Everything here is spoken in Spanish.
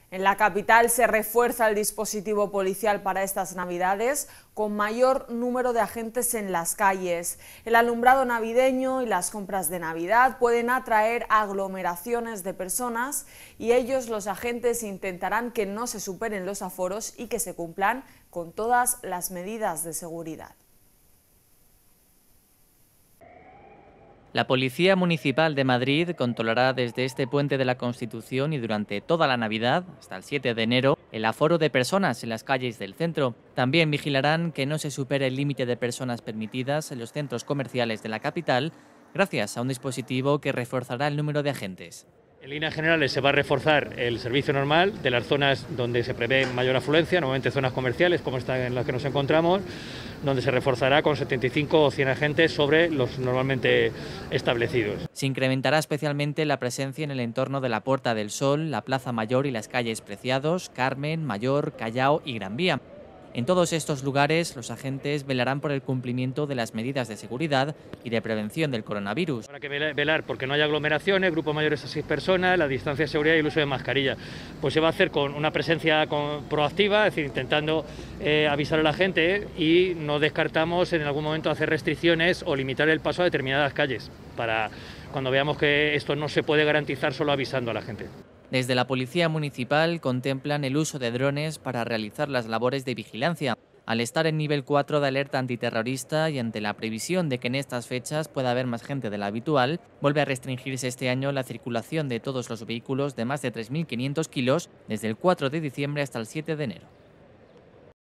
En la capital se refuerza el dispositivo policial para estas Navidades con mayor número de agentes en las calles. El alumbrado navideño y las compras de Navidad pueden atraer aglomeraciones de personas y ellos, los agentes, intentarán que no se superen los aforos y que se cumplan con todas las medidas de seguridad. La Policía Municipal de Madrid controlará desde este puente de la Constitución y durante toda la Navidad, hasta el 7 de enero, el aforo de personas en las calles del centro. También vigilarán que no se supere el límite de personas permitidas en los centros comerciales de la capital, gracias a un dispositivo que reforzará el número de agentes. En líneas generales se va a reforzar el servicio normal de las zonas donde se prevé mayor afluencia, normalmente zonas comerciales como esta en las que nos encontramos, donde se reforzará con 75 o 100 agentes sobre los normalmente establecidos. Se incrementará especialmente la presencia en el entorno de la Puerta del Sol, la Plaza Mayor y las calles Preciados, Carmen, Mayor, Callao y Gran Vía. En todos estos lugares, los agentes velarán por el cumplimiento de las medidas de seguridad y de prevención del coronavirus. Habrá que velar porque no haya aglomeraciones, grupos mayores a 6 personas, la distancia de seguridad y el uso de mascarilla. Pues se va a hacer con una presencia proactiva, es decir, intentando avisar a la gente, y no descartamos en algún momento hacer restricciones o limitar el paso a determinadas calles, para cuando veamos que esto no se puede garantizar solo avisando a la gente. Desde la Policía Municipal contemplan el uso de drones para realizar las labores de vigilancia. Al estar en nivel 4 de alerta antiterrorista y ante la previsión de que en estas fechas pueda haber más gente de la habitual, vuelve a restringirse este año la circulación de todos los vehículos de más de 3.500 kilos desde el 4 de diciembre hasta el 7 de enero.